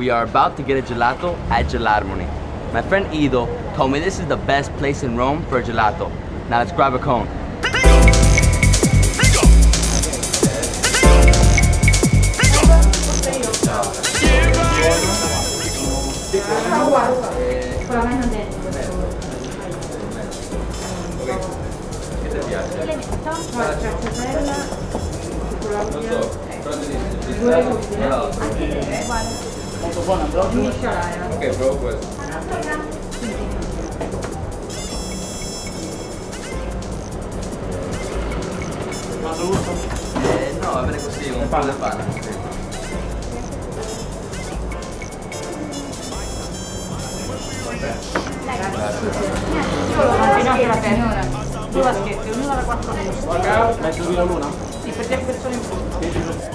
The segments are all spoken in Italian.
We are about to get a gelato at Gelarmony. My friend Ido told me this is the best place in Rome for a gelato. Now let's grab a cone. Molto buona, bro. Ok, provo questo. Quanto gusto? No, va bene così, un po' di pane. Due vaschetti, ognuno da 4 minuti. Metto via l'una? Sì, per 10 persone in più.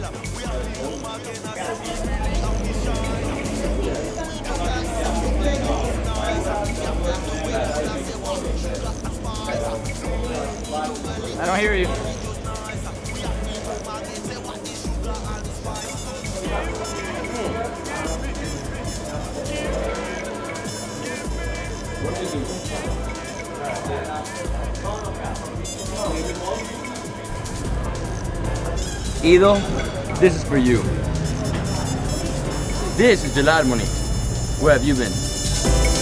I don't hear you. Ido, this is for you. This is Gelarmony. Where have you been?